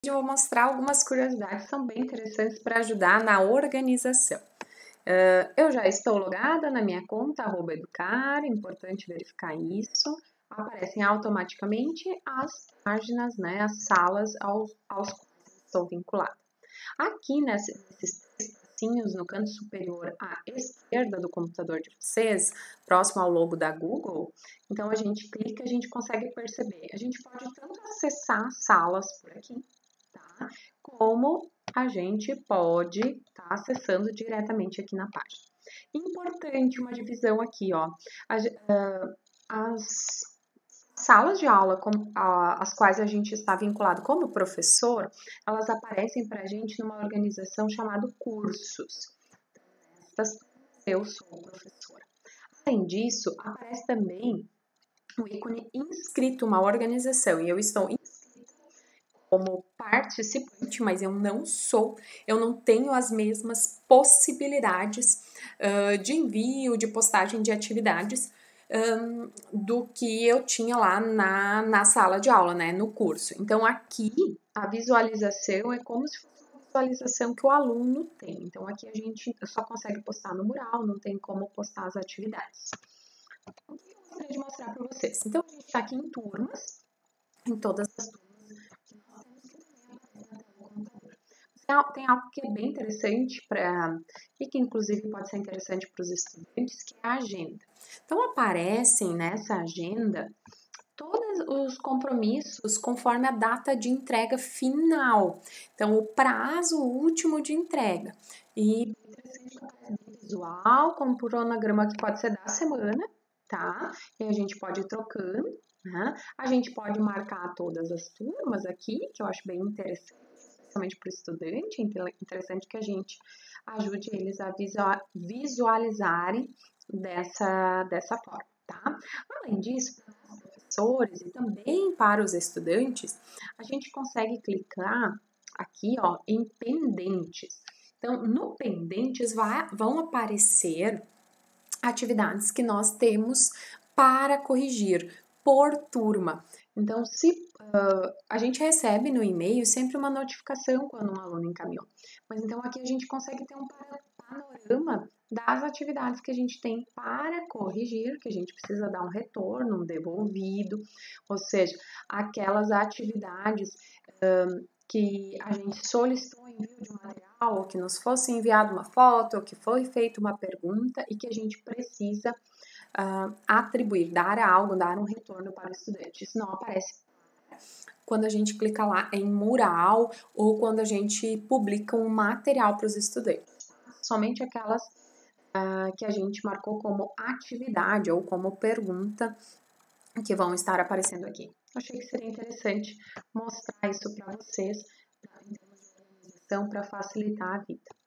Eu vou mostrar algumas curiosidades que são bem interessantes para ajudar na organização. Eu já estou logada na minha conta @educar, importante verificar isso. Aparecem automaticamente as páginas, né, as salas aos quais estou vinculada. Aqui nesses três tracinhos no canto superior à esquerda do computador de vocês, próximo ao logo da Google, então a gente clica, a gente consegue perceber. A gente pode tanto acessar salas por aqui, tá? Como a gente pode estar acessando diretamente aqui na página. Importante uma divisão aqui, ó. As salas de aula às quais a gente está vinculado como professor, elas aparecem para a gente numa organização chamada cursos. Eu sou professora. Além disso, aparece também o ícone inscrito, uma organização, e eu estou como participante, mas eu não tenho as mesmas possibilidades de envio, de postagem de atividades do que eu tinha lá na sala de aula, né, no curso. Então, aqui, a visualização é como se fosse uma visualização que o aluno tem. Então, aqui a gente só consegue postar no mural, não tem como postar as atividades. O que eu gostaria de mostrar para vocês? Então, a gente está aqui em turmas, em todas as turmas. Tem algo que é bem interessante e que inclusive pode ser interessante para os estudantes, que é a agenda. Então aparecem nessa agenda todos os compromissos conforme a data de entrega final. Então o prazo último de entrega. E visual, com um cronograma que pode ser da semana, tá? E a gente pode ir trocando, né? A gente pode marcar todas as turmas aqui, que eu acho bem interessante, especialmente para o estudante, interessante que a gente ajude eles a visualizarem dessa forma, tá? Além disso, para os professores e também para os estudantes, a gente consegue clicar aqui, ó, em pendentes. Então, no pendentes vão aparecer atividades que nós temos para corrigir por turma. Então, a gente recebe no e-mail sempre uma notificação quando um aluno encaminhou. Mas então aqui a gente consegue ter um panorama das atividades que a gente tem para corrigir, que a gente precisa dar um retorno, um devolvido, ou seja, aquelas atividades que a gente solicitou envio de um material, ou que nos fosse enviado uma foto, ou que foi feita uma pergunta e que a gente precisa atribuir, dar um retorno para o estudante. Isso não aparece quando a gente clica lá em mural ou quando a gente publica um material para os estudantes. Somente aquelas que a gente marcou como atividade ou como pergunta que vão estar aparecendo aqui. Achei que seria interessante mostrar isso para vocês, para facilitar a vida.